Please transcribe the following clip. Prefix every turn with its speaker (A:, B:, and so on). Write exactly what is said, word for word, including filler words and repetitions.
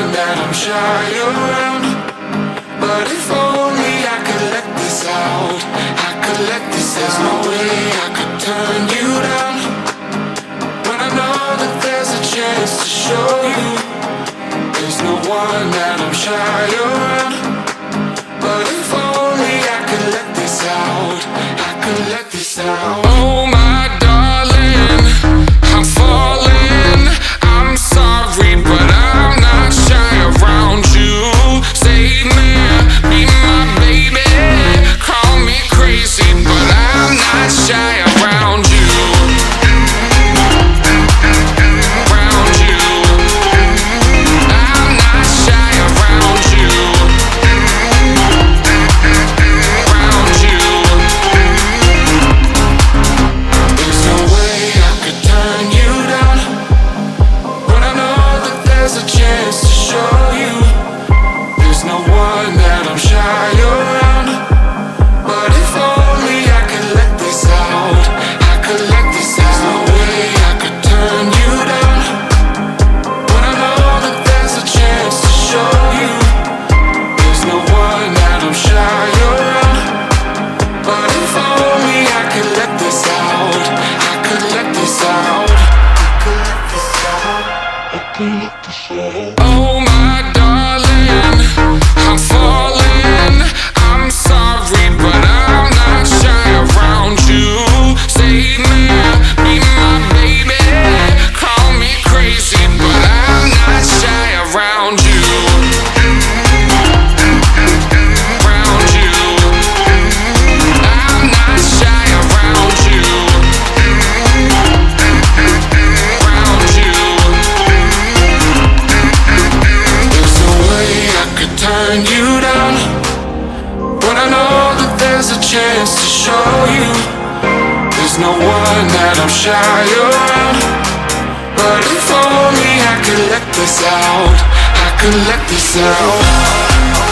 A: one that I'm shy around. But if only I could let this out, I could let this out. There's no way I could turn you down, when I know that there's a chance to show you. There's no one that I'm shy around. But if only I could let this out, I could let this out. Oh my darling, I'm falling. I'm sorry, but I'm not shy around you. Save me, be my baby. Call me crazy, but I'm not shy around you. Around you. I'm not shy around you. Around you. There's no way I could turn you down, when I know that there's a chance to show you. There's no one that I'm shy around. But if only I could let this out, I could let this out. There's no way I could turn you down, when I know that there's a chance to show you. There's no one that I'm shy around. But if only I could let this out, I could let this out. I could let this out. I could let this out. Oh my darling, I'm falling. I'm sorry, but I'm not shy around you. Save me, be my baby. Call me crazy, but I'm not shy around you. Around you. I'm not shy around you. Around you. There's no way I could turn you down, when I know that there's a chance to show you. There's no one that I'm shy around. But if only I could let this out, I could let this out.